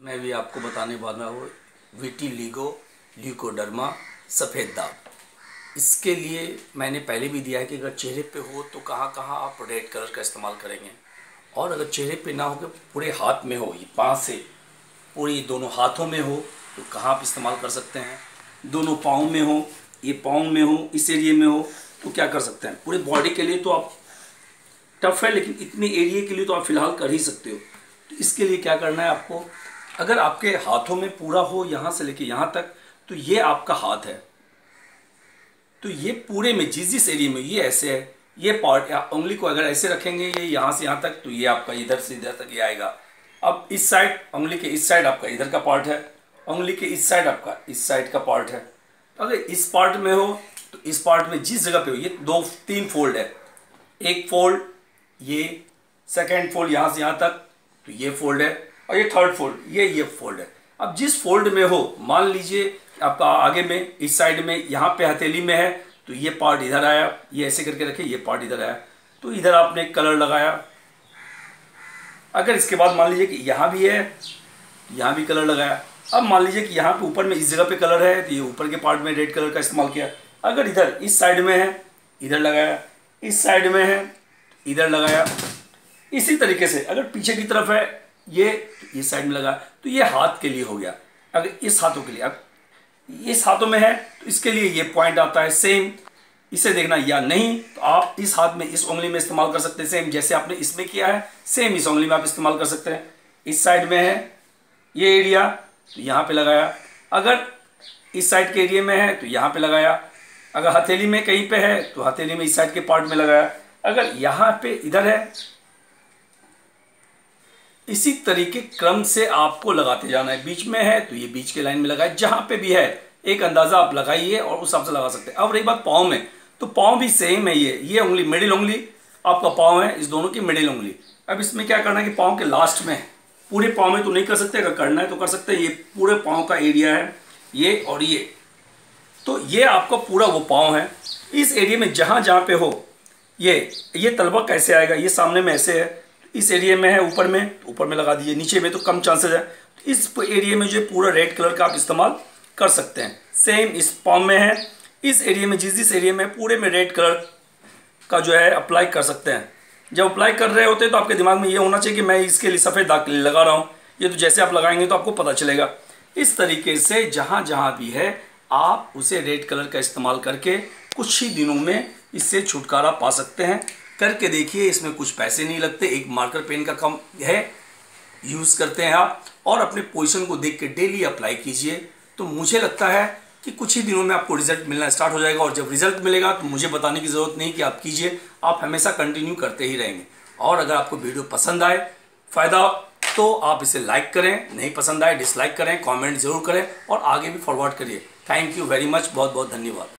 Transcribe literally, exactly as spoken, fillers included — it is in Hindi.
मैं भी आपको बताने वाला हूँ विटिलिगो ल्यूकोडर्मा सफ़ेद दाग। इसके लिए मैंने पहले भी दिया है कि अगर चेहरे पे हो तो कहाँ कहाँ आप रेड कलर का इस्तेमाल करेंगे, और अगर चेहरे पे ना हो कि पूरे हाथ में हो, ये पाँव से पूरी दोनों हाथों में हो तो कहाँ आप इस्तेमाल कर सकते हैं। दोनों पाँव में हो, ये पाँव में हो, इस एरिए में हो तो क्या कर सकते हैं। पूरे बॉडी के लिए तो आप टफ है, लेकिन इतने एरिए के लिए तो आप फिलहाल कर ही सकते हो। तो इसके लिए क्या करना है आपको, अगर आपके हाथों में पूरा हो यहाँ से लेके यहाँ तक, तो ये आपका हाथ है। तो ये पूरे में जिस जिस एरिया में ये ऐसे है, ये पार्ट उंगली को अगर ऐसे रखेंगे ये यहाँ से यहाँ तक, तो ये आपका इधर से इधर तक ये आएगा। अब इस साइड उंगली के इस साइड आपका इधर का पार्ट है, उंगली के इस साइड आपका इस साइड का पार्ट है। अगर इस पार्ट में हो तो इस पार्ट में जिस जगह पे हो, ये दो तीन फोल्ड है, एक फोल्ड ये, सेकेंड फोल्ड यहाँ से यहाँ तक, तो ये फोल्ड है, और ये थर्ड फोल्ड ये ये फोल्ड है। अब जिस फोल्ड में हो, मान लीजिए आपका आगे में इस साइड में यहाँ पे हथेली में है, तो ये पार्ट इधर आया, ये ऐसे करके रखे, ये पार्ट इधर आया, तो इधर आपने कलर लगाया। अगर इसके बाद मान लीजिए कि यहाँ भी है, यहाँ भी कलर लगाया। अब मान लीजिए कि यहाँ पे ऊपर में इस जगह पे कलर है, तो ये ऊपर के पार्ट में रेड कलर का इस्तेमाल किया। अगर इधर इस साइड में है, इधर लगाया, इस साइड में है, इधर लगाया। इसी तरीके से अगर पीछे की तरफ है ये, ये साइड में लगा, तो ये हाथ के लिए हो गया। अगर इस हाथों के लिए, अब इस हाथों में है तो इसके लिए ये पॉइंट आता है सेम, इसे देखना या नहीं तो आप इस हाथ में इस उंगली में इस्तेमाल कर सकते हैं। सेम जैसे आपने इसमें किया है, सेम इस उंगली में आप इस्तेमाल कर सकते हैं। इस साइड में है ये एरिया, तो यहाँ पे लगाया। अगर इस साइड के एरिया में है तो यहाँ पे लगाया। अगर हथेली में कहीं पे है तो हथेली में इस साइड के पार्ट में लगाया। अगर यहाँ पे इधर है, इसी तरीके क्रम से आपको लगाते जाना है। बीच में है तो ये बीच के लाइन में लगाए, जहां पे भी है एक अंदाजा आप लगाइए और उस हिसाब से लगा सकते हैं। अब रही बात पाँव में, तो पाँव भी सेम है। ये ये उंगली मिडिल उंगली आपका पाँव है, इस दोनों की मिडिल उंगली। अब इसमें क्या करना है कि पाँव के लास्ट में, पूरे पाँव में तो नहीं कर सकते, अगर करना है तो कर सकते हैं। ये पूरे पाँव का एरिया है ये और ये, तो ये आपका पूरा वो पाँव है। इस एरिया में जहां जहां पे हो, ये ये तलवा कैसे आएगा, ये सामने में ऐसे है, इस एरिया में है ऊपर में तो ऊपर में लगा दीजिए, नीचे में तो कम चांसेस है। तो इस एरिया में जो पूरा रेड कलर का आप इस्तेमाल कर सकते हैं। सेम इस पाम में है, इस एरिया में जिस जिस एरिया में पूरे में रेड कलर का जो है अप्लाई कर सकते हैं। जब अप्लाई कर रहे होते हैं तो आपके दिमाग में ये होना चाहिए कि मैं इसके लिए सफ़ेद दाग के लिए लगा रहा हूँ। ये तो जैसे आप लगाएंगे तो आपको पता चलेगा। इस तरीके से जहाँ जहाँ भी है आप उसे रेड कलर का इस्तेमाल करके कुछ ही दिनों में इससे छुटकारा पा सकते हैं। करके देखिए, इसमें कुछ पैसे नहीं लगते, एक मार्कर पेन का कम है, यूज़ करते हैं आप, और अपने पोजीशन को देख के डेली अप्लाई कीजिए। तो मुझे लगता है कि कुछ ही दिनों में आपको रिजल्ट मिलना स्टार्ट हो जाएगा। और जब रिजल्ट मिलेगा तो मुझे बताने की ज़रूरत नहीं कि आप कीजिए, आप हमेशा कंटिन्यू करते ही रहेंगे। और अगर आपको वीडियो पसंद आए, फ़ायदा, तो आप इसे लाइक करें, नहीं पसंद आए डिसलाइक करें, कॉमेंट जरूर करें और आगे भी फॉरवर्ड करिए। थैंक यू वेरी मच, बहुत बहुत धन्यवाद।